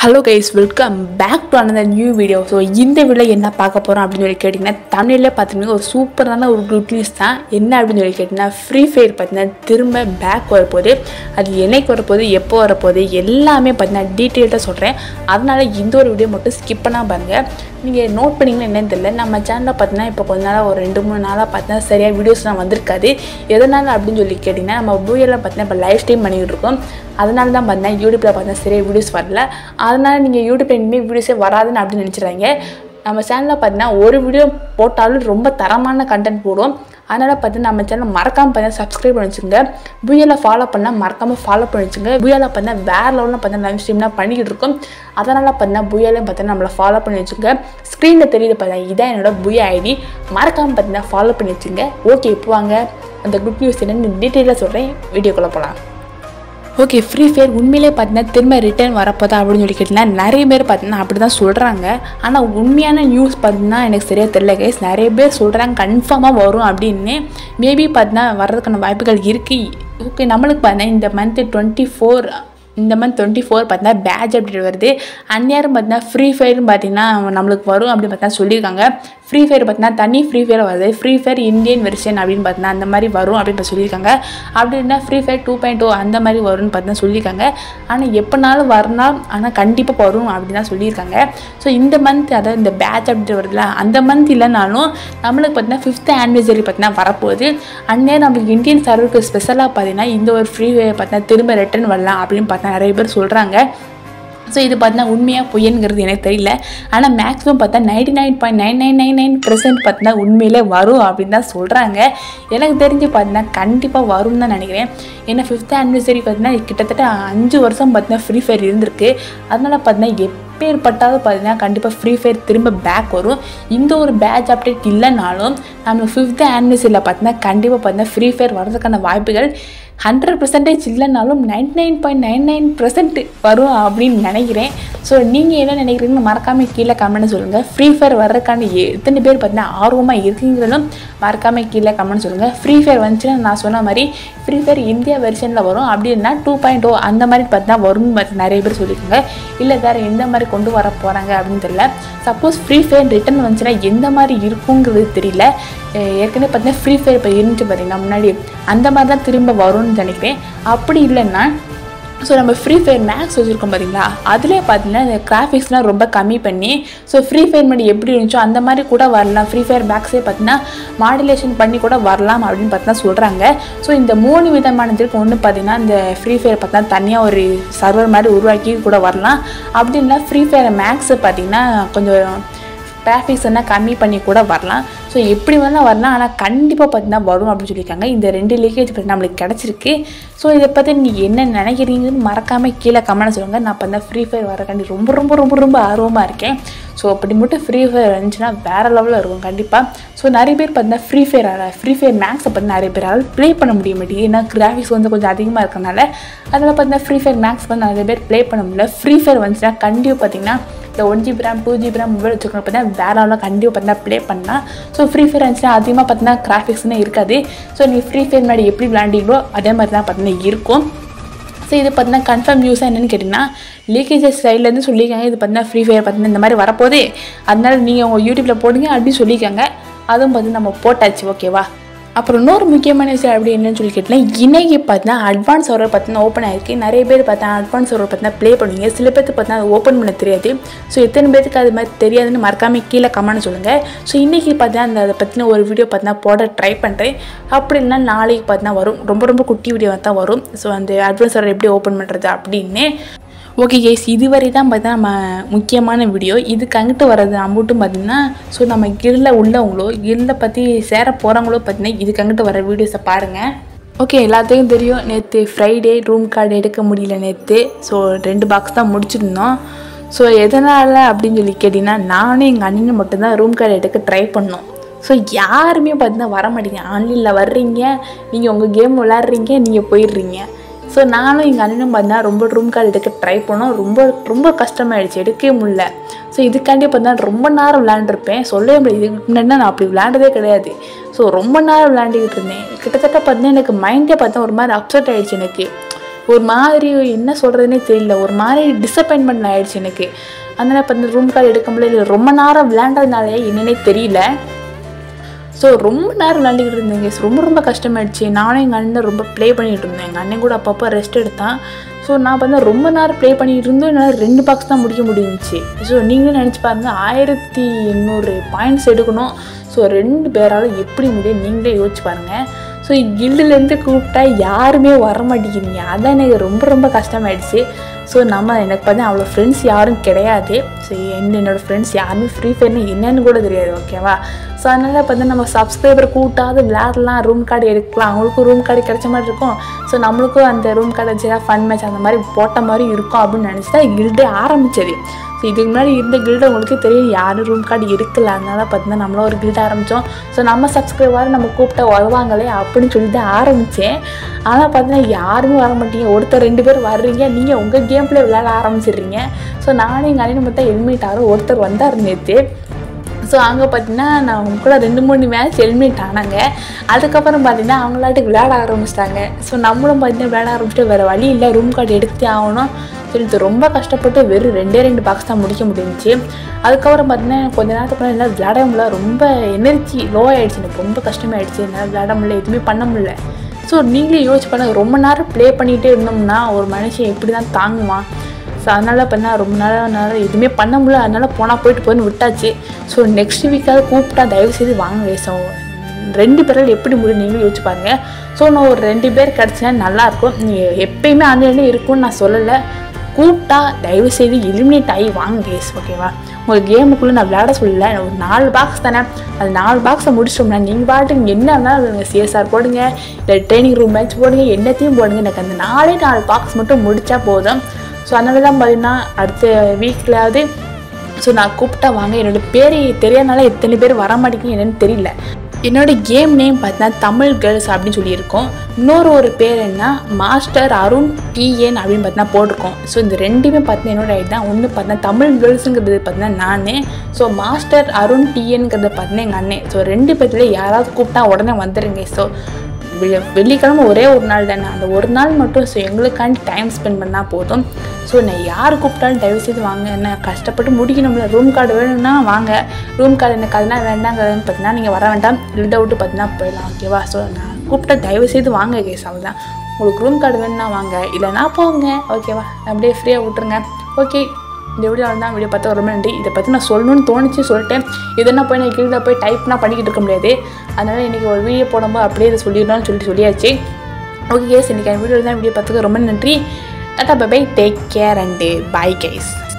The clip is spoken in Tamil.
Hello guys, welcome back to another new video. So இந்த வீடியோல என்ன பார்க்க போறோம் அப்படினு சொல்லி கேட்டிங்கனா தமிழ்ல பாத்தீங்கன்னா ஒரு சூப்பரான ஒரு குட் நியூஸ் தான். என்ன அப்படினு சொல்லி கேட்டிங்கனா ஃப்ரீ ஃபயர் பாத்தீங்கன்னா திரும்ப பேக் வர போகுது. அது என்னைக்கு வர போகுது, எப்போ வர போகுது எல்லாமே பாத்தீங்கன்னா டீடைலா சொல்றேன். அதனால இந்த ஒரு வீடியோ மட்டும் ஸ்கிப் பண்ணாம பாருங்க. நீங்க நோட் பண்ணீங்கன்னா என்னன்னு தெரியல, நம்ம சேனல்ல பாத்தீங்கன்னா இப்போ கொஞ்ச நாளா ஒரு 2-3 நாளா பாத்தீங்கன்னா சரியா வீடியோஸ்லாம் வந்திருக்காது. எதனால அப்படினு சொல்லி கேட்டிங்கனா நம்ம Booyah பாத்தீங்கன்னா இப்ப லைவ் ஸ்ட்ரீம் பண்ணிட்டு இருக்கோம். அதனால தான் பாத்தீங்கன்னா YouTubeல பாத்தீங்கன்னா சரியா வீடியோஸ் வரல. அதனால நீங்க YouTubeல இனிமே வீடியோஸே வராதுன்னு அப்படி நினைச்சிராங்க. நம்ம சேனல்ல பாத்தீங்கன்னா ஒரு வீடியோ போட்டாலும் ரொம்ப தரமான கண்டென்ட் போடுவோம். அதனால பாத்தீங்கன்னா நம்ம சேனல் மறக்காம பாத்தீங்கன்னா சப்ஸ்கிரைப் பண்ணி வச்சுங்க. Booyah ஃபாலோ பண்ணா மறக்காம ஃபாலோ பண்ணி வச்சுங்க. Booyah பாத்தீங்கன்னா வேற லெவல்ல பாத்தீங்கன்னா லைவ் ஸ்ட்ரீம்லாம் பண்ணிக்கிட்டு இருக்கோம். அதனால பாத்தீங்கன்னா Booyah பாத்தீங்கன்னா நம்மள ஃபாலோ பண்ணி வச்சுங்க. ஸ்கிரீன்ல தெரியுது பாத்தீங்கன்னா இதான் என்னோட Booyah ID. மறக்காம பாத்தீங்கன்னா ஃபாலோ பண்ணி வச்சுங்க. ஓகே, இப்போ வாங்க அந்த குட் நியூஸ் என்னன்னு டீடைலா சொல்றேன். வீடியோக்குள்ள போலாம். ஓகே, ஃப்ரீ ஃபயர் உண்மையிலே பார்த்தீங்கன்னா திரும்ப ரிட்டர்ன் வரப்போதா அப்படின்னு சொல்லி கேட்டிங்கன்னா நிறைய பேர் பார்த்தீங்கன்னா அப்படி தான் சொல்கிறாங்க. ஆனால் உண்மையான நியூஸ் பார்த்தீங்கன்னா எனக்கு சரியாக தெரியல கைஸ். நிறைய பேர் சொல்கிறாங்க கன்ஃபார்மாக வரும் அப்படின்னு. மேபி பார்த்தீங்கன்னா வர்றதுக்கான வாய்ப்புகள் இருக்குது. ஓகே, நம்மளுக்கு பார்த்தீங்கன்னா இந்த மந்த் 24 பார்த்தீங்கன்னா பேட்ச் அப்டேட் வருது. அந்நேரம் பார்த்தீங்கன்னா ஃப்ரீ ஃபயர்னு பார்த்தீங்கன்னா நம்மளுக்கு வரும் அப்படின்னு பார்த்தீங்கன்னா சொல்லியிருக்காங்க. ஃப்ரீ ஃபயர் பார்த்தீங்கன்னா தனி ஃப்ரீ ஃபயர் வருது. ஃப்ரீ ஃபயர் இந்தியன் வெர்ஷன் அப்படின்னு பார்த்தீங்கன்னா அந்த மாதிரி வரும் அப்படின்னு சொல்லியிருக்காங்க. அப்படின்னா ஃப்ரீ ஃபயர் 2.0 அந்த மாதிரி வரும்னு பார்த்தீங்கன்னா சொல்லியிருக்காங்க. ஆனால் எப்போனாலும் வரலாம், ஆனால் கண்டிப்பாக வரும் அப்படின்னு தான் சொல்லியிருக்காங்க. ஸோ இந்த மந்த், அதாவது இந்த பேட்ச் அப்டேட் வருதுல, அந்த மந்த் இல்லைனாலும் நம்மளுக்கு பார்த்தீங்கன்னா 5th ஆனிவர்சரி பார்த்தீங்கன்னா வரப்போகுது. அந்நேரம் நம்மளுக்கு இந்தியன் சர்வருக்கு ஸ்பெஷலாக பார்த்தீங்கன்னா இந்த ஒரு ஃப்ரீ ஃபயர் பார்த்தீங்கன்னா திரும்ப ரிட்டர்ன் வரலாம் அப்படின்னு பார்த்தா நிறைய பேர் சொல்கிறாங்க. ஸோ இது பார்த்தீங்கன்னா உண்மையாக பொய்யனுங்கிறது எனக்கு தெரியல. ஆனால் மேக்ஸிமம் பார்த்தா 99.9999% பார்த்தீங்கன்னா உண்மையிலே வரும் அப்படின்னு தான் சொல்கிறாங்க. எனக்கு தெரிஞ்சு பார்த்தீங்கன்னா கண்டிப்பாக வரும்னு தான் நினைக்கிறேன். ஏன்னா 5th ஆனிவர்சரி பார்த்தீங்கன்னா கிட்டத்தட்ட 5 வருஷம் பார்த்தீங்கன்னா ஃப்ரீ ஃபயர் இருந்திருக்கு. அதனால பார்த்தீங்கன்னா எப்பேற்பட்டாவது பார்த்தீங்கன்னா கண்டிப்பாக ஃப்ரீ ஃபயர் திரும்ப பேக் வரும். இந்த ஒரு பேட்ச் அப்டேட் இல்லைனாலும் நம்ம 5th ஆனிவர்சரியில் பார்த்தீங்கன்னா கண்டிப்பாக பார்த்தீங்கன்னா ஃப்ரீ ஃபயர் வர்றதுக்கான வாய்ப்புகள் 100% இல்லைனாலும் 99.99% வரும் அப்படின்னு நினைக்கிறேன். ஸோ நீங்கள் என்ன நினைக்கிறீங்கன்னு மறக்காமல் கீழே கமெண்ட் சொல்லுங்கள். ஃப்ரீ ஃபயர் வர்றதுக்கான எத்தனை பேர் பார்த்தீங்கன்னா ஆர்வமாக இருக்கீங்களும் மறக்காமல் கீழே கமெண்ட் சொல்லுங்கள். ஃப்ரீ ஃபயர் வந்துச்சுன்னா நான் சொன்ன மாதிரி ஃப்ரீ ஃபயர் இந்தியா வெர்ஷனில் வரும். அப்படின்னா 2.0 அந்த மாதிரி பார்த்தீங்கன்னா வரும்னு பார்த்து நிறைய பேர் சொல்லியிருக்காங்க. இல்லை வேறு எந்த மாதிரி கொண்டு வர போகிறாங்க அப்படின்னு தெரியல. சப்போஸ் ஃப்ரீ ஃபயர் ரிட்டர்ன் வந்துச்சுன்னா எந்த மாதிரி இருக்குங்கிறது தெரியல. ஏற்கனவே பார்த்தீங்கன்னா ஃப்ரீ ஃபயர் இப்போ இருந்துச்சு பார்த்தீங்கன்னா முன்னாடி அந்த மாதிரி தான் திரும்ப வரும்னு நினைக்கிறேன். அப்படி இல்லைன்னா ஸோ நம்ம ஃப்ரீ ஃபயர் மேக்ஸ் வச்சுருக்கோம் பார்த்தீங்களா, அதிலே பார்த்தீங்கன்னா இந்த கிராஃபிக்ஸ்லாம் ரொம்ப கம்மி பண்ணி ஸோ ஃப்ரீ ஃபயர் முன்னாடி எப்படி இருந்துச்சோ அந்த மாதிரி கூட வரலாம். ஃப்ரீ ஃபயர் மேக்ஸே பார்த்தீங்கன்னா மாடுலேஷன் பண்ணி கூட வரலாம் அப்படின்னு பார்த்தீங்கன்னா சொல்கிறாங்க. ஸோ இந்த 3 விதமானதுக்கு ஒன்று பார்த்தீங்கன்னா இந்த ஃப்ரீ ஃபயர் பார்த்தீங்கன்னா தனியாக ஒரு சர்வர் மாதிரி உருவாக்கி கூட வரலாம். அப்படின்னா ஃப்ரீ ஃபயர் மேக்ஸை பார்த்தீங்கன்னா கொஞ்சம் கிராஃபிக்ஸ் என்ன கம்மி பண்ணி கூட வரலாம். ஸோ எப்படி வேணால் வரலாம், ஆனால் கண்டிப்பாக பார்த்தீங்கன்னா வரும் அப்படின்னு சொல்லியிருக்காங்க. இந்த 2 லீக்கேஜ் பற்றி நம்மளுக்கு கிடச்சிருக்கு. ஸோ இதை பற்றி நீங்கள் என்ன நினைக்கிறீங்கன்னு மறக்காமல் கீழே கமெண்ட் சொல்லுங்கள். நான் பார்த்தா ஃப்ரீ ஃபயர் வரக்காண்டி ரொம்ப ரொம்ப ரொம்ப ரொம்ப ஆர்வமாக இருக்கேன். ஸோ அப்படி மட்டும் ஃப்ரீ ஃபயர் வந்துச்சுன்னா வேறு லெவலில் இருக்கும் கண்டிப்பாக. ஸோ நிறைய பேர் பார்த்தீங்கன்னா ஃப்ரீ ஃபயர் மேக்ஸை பார்த்து நிறைய பேரால் ப்ளே பண்ண முடிய மாட்டேங்குது. ஏன்னா கிராஃபிக்ஸ் வந்து கொஞ்சம் அதிகமாக இருக்கனால அதனால் பார்த்தீங்கன்னா ஃப்ரீ ஃபயர் மேக்ஸ் வந்து நிறைய பேர் ப்ளே பண்ண முடியல. ஃப்ரீ ஃபயர் வந்துச்சுன்னா கண்டிப்பாக பார்த்தீங்கன்னா இந்த 1GB RAM 2GB RAM mobile வச்சுருக்கோம் பார்த்தீங்கன்னா வேற லெவலில் கண்டிப்பாக பார்த்தீங்கன்னா ப்ளே பண்ணலாம். ஸோ ஃப்ரீ ஃபயர் வந்துச்சுன்னா அதிகமாக பார்த்தீங்கன்னா கிராஃபிக்ஸ்னே இருக்காது. ஸோ நீங்கள் ஃப்ரீ ஃபயர் முன்னாடி எப்படி விளையாண்டிங்களோ அதே மாதிரி தான் பார்த்தீங்கன்னா இருக்கும். ஸோ இது பார்த்தீங்கன்னா கன்ஃபார்ம் நியூஸாக என்னென்னு கேட்டிங்கன்னா லீக்கேஜஸ் சைட்லேருந்து சொல்லியிருக்காங்க. இது பார்த்தீங்கன்னா ஃப்ரீ ஃபயர் பார்த்தீங்கன்னா இந்த மாதிரி வரப்போதே, அதனால நீங்கள் உங்கள் யூடியூப்பில் போடுங்க அப்படின்னு சொல்லியிருக்காங்க. அதுவும் பார்த்து நம்ம போட்டாச்சு. ஓகேவா? அப்புறம் இன்னொரு முக்கியமான விஷயம் அப்படி என்னன்னு சொல்லி கேட்டிங்கன்னா இன்றைக்கி பார்த்தீங்கன்னா அட்வான்ஸ் சர்வர் பார்த்தீங்கன்னா ஓப்பன் ஆகிருக்கு. நிறைய பேர் பார்த்தா அட்வான்ஸ் சர்வர் பார்த்தீங்கன்னா ப்ளே பண்ணுவீங்க. சில பேருக்கு பார்த்தீங்கன்னா அது ஓப்பன் பண்ண தெரியாது. ஸோ எத்தனை பேருக்கு அது மாதிரி தெரியாதுன்னு மறக்காமல் கீழே கமெண்ட் சொல்லுங்கள். ஸோ இன்றைக்கி பார்த்தீங்கன்னா அதை பற்றின ஒரு வீடியோ பார்த்தீங்கன்னா போட ட்ரை பண்ணுறேன். அப்படின்னா நாளைக்கு பார்த்தீங்கன்னா வரும். ரொம்ப ரொம்ப குட்டி வீடியோ தான் வரும். ஸோ அந்த அட்வான்ஸ் சர்வர் எப்படி ஓப்பன் பண்ணுறது அப்படின்னு. ஓகே கைஸ், இதுவரை தான் பார்த்தா நம்ம முக்கியமான வீடியோ. இதுக்கு அங்கிட்டு வர்றது அம்பூட்டும் பார்த்திங்கன்னா ஸோ நம்ம கில்லில் உள்ளவங்களோ கில்லை பற்றி சேர போகிறவங்களோ பார்த்திங்கன்னா இதுக்கு அங்கிட்டு வர வீடியோஸை பாருங்கள். ஓகே, எல்லாத்துக்கும் தெரியும் நேற்று ஃப்ரைடே ரூம் கார்டு எடுக்க முடியல நேற்று. ஸோ 2 பாக்ஸ் தான் முடிச்சிருந்தோம். ஸோ எதனால் அப்படின்னு சொல்லி கேட்டிங்கன்னா நானும் எங்கள் அண்ணனும் மட்டும்தான் ரூம் கார்டு எடுக்க ட்ரை பண்ணோம். ஸோ யாருமே பார்த்தீங்கன்னா வர மாட்டேங்க. ஆன்லைனில் வர்றீங்க, நீங்கள் உங்கள் கேம் விளாட்றீங்க, நீங்கள் போயிடுறீங்க. ஸோ நானும் எங்கள் அண்ணனும் பார்த்தீங்கன்னா ரொம்ப ரூம் கார்டு எடுக்க ட்ரை பண்ணோம். ரொம்ப ரொம்ப கஷ்டமாயிடுச்சு, எடுக்கவே முடியல. ஸோ இதுக்காண்டி பார்த்தீங்கன்னா ரொம்ப நேரம் விளையாண்டுருப்பேன். சொல்லவே முடியாது. இதுக்கு முன்னாடி நான் அப்படி விளையாண்டதே கிடையாது. ஸோ ரொம்ப நேரம் விளையாண்டுக்கிட்டு இருந்தேன். கிட்டத்தட்ட பார்த்தீங்கன்னா எனக்கு மைண்டே பார்த்தா ஒரு மாதிரி அப்செட் ஆகிடுச்சு எனக்கு. ஒரு மாதிரி என்ன சொல்கிறதுனே தெரியல, ஒரு மாதிரி டிசப்பாயின்மெண்ட் ஆகிடுச்சு எனக்கு. அதனால் இப்போ இந்த ரூம் கார்டு எடுக்க முடியல. ரொம்ப நேரம் விளையாண்டதுனாலே என்னன்னே தெரியல. ஸோ ரொம்ப நேரம் விளையாண்டுக்கிட்டு இருந்தேங்க. ரொம்ப கஷ்டமாயிடுச்சு. நானும் எங்கள் அண்ணன் ரொம்ப ப்ளே பண்ணிகிட்டு இருந்தேன். எங்கள் அண்ணன் கூட அப்பப்போ ரெஸ்ட் எடுத்தான். ஸோ நான் பார்த்தா ரொம்ப நேரம் ப்ளே பண்ணிகிட்டு இருந்தோம். என்னால் 2 பாக்ஸ் தான் முடிக்க முடிஞ்சிச்சு. ஸோ நீங்களும் நினச்சி பாருங்கள், 1800 பாயிண்ட்ஸ் எடுக்கணும். ஸோ 2 பேரால் எப்படி முடியும் நீங்களே யோசிச்சு பாருங்கள். ஸோ கில்டுலேருந்து கூப்பிட்டா யாருமே வர மாட்டேங்கிறீங்க. அதான் எனக்கு ரொம்ப கஷ்டமாயிடுச்சு. ஸோ எனக்கு பார்த்தா அவ்வளோ ஃப்ரெண்ட்ஸ் யாரும் கிடையாது. ஸோ என்னோடய ஃப்ரெண்ட்ஸ் யாருமே ஃப்ரீ ஃபயர்னு என்னன்னு கூட தெரியாது. ஓகேவா? ஸோ அதனால் பார்த்தா நம்ம சப்ஸ்கிரைபர் கூட்டாவது விளையாடலாம், ரூம் கார்டு எடுக்கலாம், அவங்களுக்கும் ரூம் கார்டு கிடைச்ச மாதிரி இருக்கும். ஸோ நம்மளுக்கும் அந்த ரூம் கார்டு வச்சு ஃபன் மேட்ச் அந்த மாதிரி போட்ட மாதிரி இருக்கும் அப்படின்னு நினச்சி தான் கில்டே ஆரம்பித்தது. ஸோ இதுக்கு முன்னாடி இருந்த கில்டு உங்களுக்கு தெரியும், யாரும் ரூம் கார்டு எடுக்கல. அதனால பார்த்தீங்கன்னா நம்மளும் ஒரு கில்டு ஆரம்பித்தோம். ஸோ நம்ம சப்ஸ்கிரைபர் நம்ம கூப்பிட்டா வருவாங்களே அப்படின்னு சொல்லி தான் ஆரம்பித்தேன். ஆனால் பார்த்தீங்கன்னா யாருமே வர மாட்டீங்க. ஒருத்தர் 2 பேர் வர்றீங்க, நீங்கள் உங்கள் கேம் பிளே விளையாட ஆரம்பிச்சிடுறீங்க. ஸோ நானும் எங்கள் அண்ணனும் பார்த்தா எலிமினேட் ஆகிறோம். ஒருத்தர் வந்தார் நேற்று. ஸோ அங்கே பார்த்தீங்கன்னா நான் அவங்க கூட 2-3 மேட்ச் எலிமினேட் ஆனாங்க. அதுக்கப்புறம் பார்த்தீங்கன்னா அவங்களாட்டுக்கு விளையாட ஆரம்பிச்சிட்டாங்க. ஸோ நம்மளும் பார்த்தீங்கன்னா விளையாட ஆரம்பிச்சுட்டு வேறு வழி இல்லை, ரூம் கார்டு எடுத்தே ஆகணும் சொல்லிட்டு ரொம்ப கஷ்டப்பட்டு வெறும் 2 பாக்ஸ் தான் முடிக்க முடிஞ்சிச்சு. அதுக்கப்புறம் பார்த்தீங்கன்னா கொஞ்ச நேரத்துக்கு முன்னாடி என்னால் விளையாட முடியல. ரொம்ப எனர்ஜி லோ ஆகிடுச்சு. எனக்கு ரொம்ப கஷ்டமாயிடுச்சு. என்னால் விளையாட முடியல, எதுவுமே பண்ண முடியல. ஸோ நீங்களே யோசிச்சு பண்ணுங்கள், ரொம்ப நேரம் ப்ளே பண்ணிகிட்டே இருந்தோம்னா ஒரு மனுஷன் எப்படி தான் தாங்குவான். ஸோ அதனால் பண்ணால் ரொம்ப நேரம் எதுவுமே பண்ண முடியல. அதனால் போயிட்டு போயின்னு விட்டாச்சு. ஸோ நெக்ஸ்ட் வீக்காவது கூப்பிட்டா தயவுசெய்து வாங்க. ஸோ 2 பேரால் எப்படி முடியும் நீங்களும் யோசிச்சு பாருங்கள். ஸோ நான் ஒரு 2 பேர் கிடச்சினா நல்லாயிருக்கும். நீங்கள் எப்பயுமே ஆன்லைனில் இருக்கும்னு நான் சொல்லலை. கூப்பிட்டா தயவுசெய்து எலிமினேட் ஆகி வாங்க கேஸ். ஓகேவா? உங்கள் கேமுக்குள்ளே நான் விளையாட சொல்லலை. ஒரு 4 பாக்ஸ் தானே, அது 4 பாக்ஸை முடிச்சிட்டோம்னா நீங்கள் பாட்டுக்கு என்ன இருந்தாலும் CSR போடுங்க, இல்லை ட்ரைனிங் ரூம் மேட்ச் போடுங்க, என்னத்தையும் போடுங்க. எனக்கு அந்த 4 பாக்ஸ் மட்டும் முடித்தா போதும். ஸோ அதனால தான் பார்த்தீங்கன்னா அடுத்த வீக்கிலாவது ஸோ நான் கூப்பிட்டா வாங்க. என்னோடய பேர் தெரியாதனால எத்தனை பேர் வர மாட்டேங்குது என்னன்னு தெரியல. என்னோடய கேம் நேம் பார்த்தீங்கன்னா தமிழ் கேர்ள்ஸ் அப்படின்னு சொல்லியிருக்கோம். இன்னொரு பேர் என்ன மாஸ்டர் அருண் TN அப்படின்னு பார்த்தீங்கன்னா போட்டிருக்கோம். ஸோ இந்த 2மே பார்த்தீங்கன்னா என்னோட ஐடி தான். ஒன்று பார்த்தீங்கன்னா தமிழ் கேர்ள்ஸுங்கிறது பார்த்தீங்கன்னா நான், ஸோ மாஸ்டர் அருண் TNங்கிறது பார்த்தீங்கன்னா எங்கள் அண்ணன். ஸோ 2 பேர்த்துல யாராவது கூப்பிட்டா உடனே வந்துடுங்க. ஸோ வெள்ளிக்கிழமை ஒரே ஒரு நாள் தானே, அந்த ஒரு நாள் மட்டும் ஸோ எங்களுக்காண்டி டைம் ஸ்பெண்ட் பண்ணால் போதும். ஸோ நான் யார் கூப்பிட்டாலும் தயவுசெய்து வாங்க. என்ன கஷ்டப்பட்டு முடிக்கணும்ல, ரூம் கார்டு வேணும்னா வாங்க. ரூம் கார்டு எனக்கு அதெல்லாம் வேண்டாங்கிறதுன்னு பார்த்தீங்கன்னா நீங்கள் வர வேண்டாம், லிட் அவுட்டு பார்த்தீங்கன்னா போயிடலாம். ஓகேவா? ஸோ நான் கூப்பிட்டா தயவுசெய்து வாங்க கேஸ். அவ்வளோதான். உங்களுக்கு ரூம் கார்டு வேணும்னா வாங்க, இல்லைனா போங்க. ஓகேவா? அப்படியே ஃப்ரீயாக விட்டுருங்க. ஓகே, இந்த வீடியோ தான். வீடியோ பார்த்தா ரொம்ப நன்றி. இதை பற்றி நான் சொல்லணும்னு தோணுச்சு, சொல்லிட்டேன். இதெல்லாம் போய் நான் கீழே போய் டைப்னா பண்ணிக்கிட்டு இருக்க முடியாது. அதனால் இன்றைக்கி ஒரு வீடியோ போடும்போது அப்படியே இதை சொல்லிடணும்னு சொல்லியாச்சு. ஓகே கேஸ், இன்றைக்கி வீடியோ தான். வீடியோ பார்த்துக்க ரொம்ப நன்றி. டாடா, bye bye, take care and bye guys.